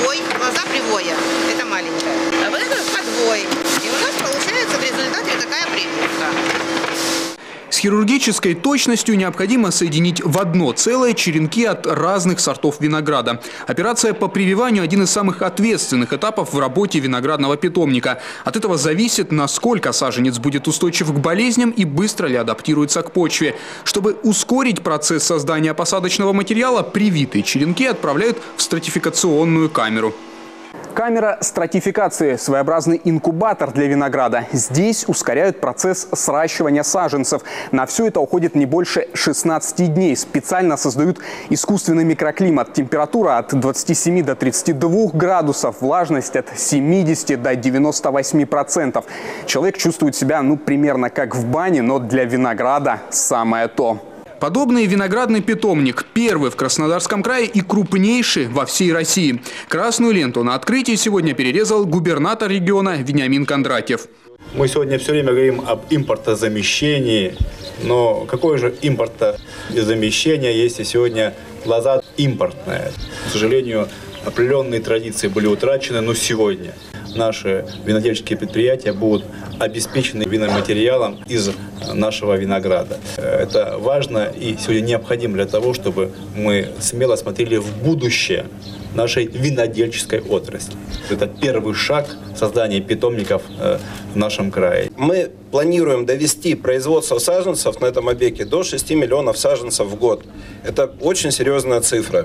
подвой, лоза привоя, это маленькая. А вот это подвой. И у нас получается в результате такая прививка. С хирургической точностью необходимо соединить в одно целое черенки от разных сортов винограда. Операция по прививанию – один из самых ответственных этапов в работе виноградного питомника. От этого зависит, насколько саженец будет устойчив к болезням и быстро ли адаптируется к почве. Чтобы ускорить процесс создания посадочного материала, привитые черенки отправляют в стратификационную камеру. Камера стратификации – своеобразный инкубатор для винограда. Здесь ускоряют процесс сращивания саженцев. На все это уходит не больше 16 дней. Специально создают искусственный микроклимат. Температура от 27 до 32 градусов, влажность от 70 до 98%. Человек чувствует себя примерно как в бане, но для винограда самое то. Подобный виноградный питомник – первый в Краснодарском крае и крупнейший во всей России. Красную ленту на открытии сегодня перерезал губернатор региона Вениамин Кондратьев. Мы сегодня все время говорим об импортозамещении, но какое же импортозамещение, если сегодня лоза импортная? К сожалению, определенные традиции были утрачены, но сегодня наши винодельческие предприятия будут обеспечены виноматериалом из нашего винограда. Это важно и сегодня необходимо для того, чтобы мы смело смотрели в будущее нашей винодельческой отрасли. Это первый шаг создания питомников в нашем крае. Мы планируем довести производство саженцев на этом объекте до 6 миллионов саженцев в год. Это очень серьезная цифра.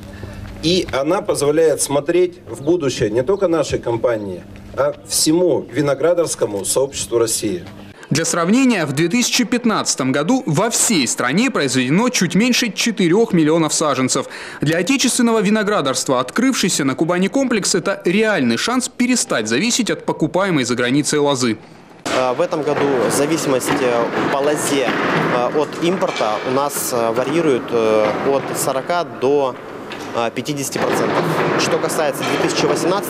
И она позволяет смотреть в будущее не только нашей компании, а всему виноградарскому сообществу России. Для сравнения, в 2015 году во всей стране произведено чуть меньше 4 миллионов саженцев. Для отечественного виноградарства открывшийся на Кубани комплекс – это реальный шанс перестать зависеть от покупаемой за границей лозы. В этом году зависимость по лозе от импорта у нас варьирует от 40 до 50%. Что касается 2018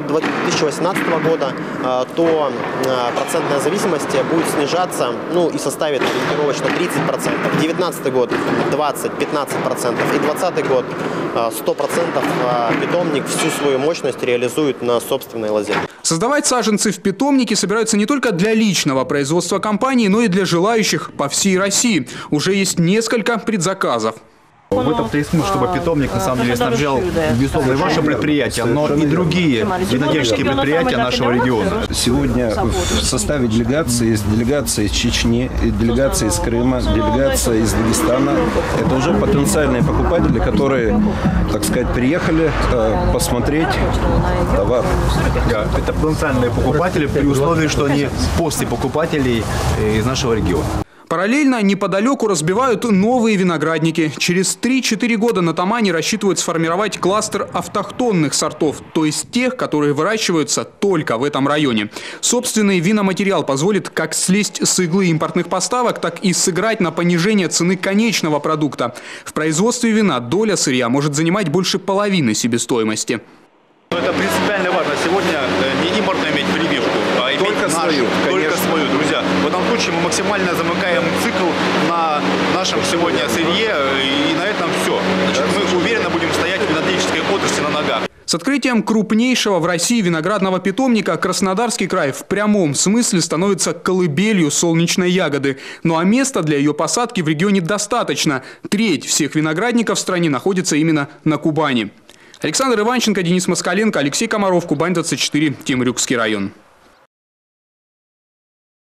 года, то процентная зависимость будет снижаться и составит ориентировочно 30%. 2019 год 20-15% и 2020 год 100% питомник всю свою мощность реализует на собственной лозе. Создавать саженцы в питомнике собираются не только для личного производства компании, но и для желающих по всей России. Уже есть несколько предзаказов. В этом-то и смысл, чтобы питомник на самом деле снабжал, безусловно, и ваше предприятие, но и другие винодельческие предприятия нашего региона. Сегодня в составе делегации есть делегация из Чечни, делегация из Крыма, делегация из Дагестана. Это уже потенциальные покупатели, которые, так сказать, приехали посмотреть товар. Да, это потенциальные покупатели при условии, что они после покупателей из нашего региона. Параллельно неподалеку разбивают новые виноградники. Через 3-4 года на Тамане рассчитывают сформировать кластер автохтонных сортов, то есть тех, которые выращиваются только в этом районе. Собственный виноматериал позволит как слезть с иглы импортных поставок, так и сыграть на понижение цены конечного продукта. В производстве вина доля сырья может занимать больше половины себестоимости. Это принципиально важно. Сегодня не импортно иметь прививку, а иметь только свою, друзья. В этом случае мы максимально замыкаем цикл на нашем сегодня сырье, и на этом все. Мы уверенно будем стоять в винодельческой отрасли на ногах. С открытием крупнейшего в России виноградного питомника Краснодарский край в прямом смысле становится колыбелью солнечной ягоды. Ну а места для ее посадки в регионе достаточно. Треть всех виноградников в стране находится именно на Кубани. Александр Иванченко, Денис Москаленко, Алексей Комаров, Кубань 24, Темрюкский район.